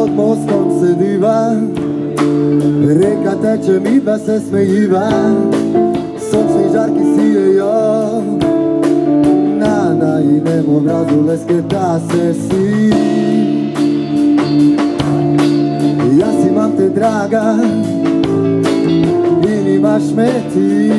pod mostom sediva, reka teče, midva se smejiva, sončni žarki sijejo na najinem obrazu, lesketa se si. Jaz imam te draga in imaš me ti.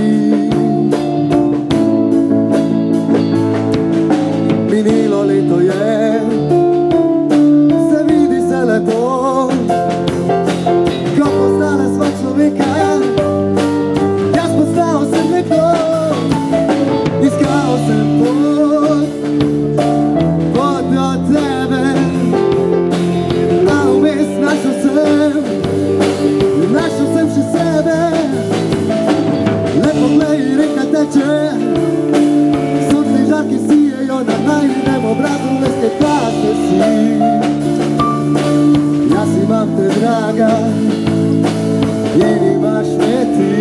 Minilo leto je, se vidi se lepo, ko poznala sva človeka. Jaz poznal sem neko, iskal sem pot do tebe, a vmes našel sem še sebe. Lepo glej, reka teče, sončni žarki sijejo na najinem obrazu, lesketa se si. Jaz imam te draga in imaš me ti.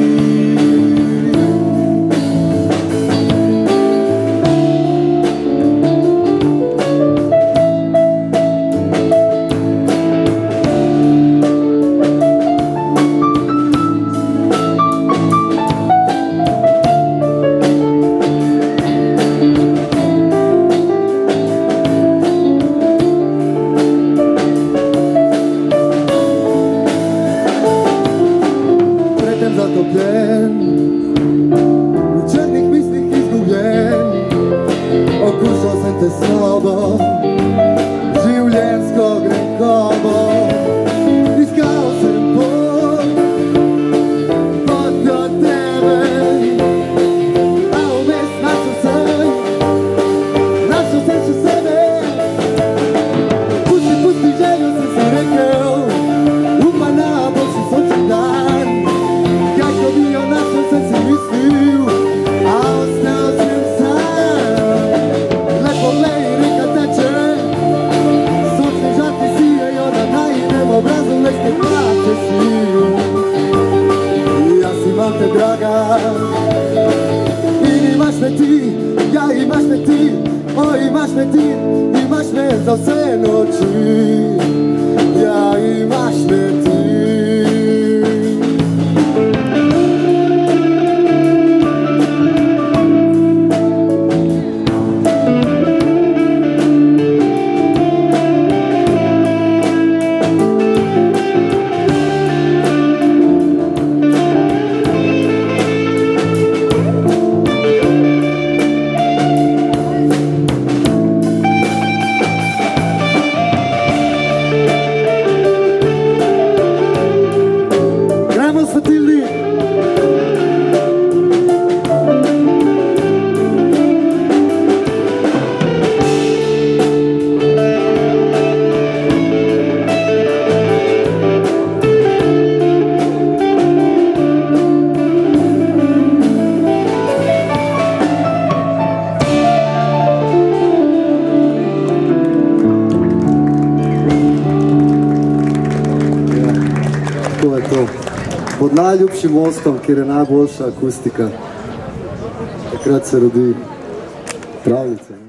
Zatopljen, v črnih mislih izgubljen, okušal sem tesnobo, življenjsko grenkobo. Iskal sem pot do tebe, a vmes našel sem še sebe. Pusti željo, sem si rekel, upa na boljši sončni dan. Sem si mislil, a ostal sem sam. Lepo glej, reka teče, sončni žarki sijejo na najinem obrazu, lesketa se si. Jaz imam te draga in imaš me ti, ja imaš me ti, o imaš me ti, imaš me za vse noči, ja imaš me ti. Svetilni. To je to. Pod najljubšim mostom, kjer je najboljša akustika, takrat se rodi pravljica.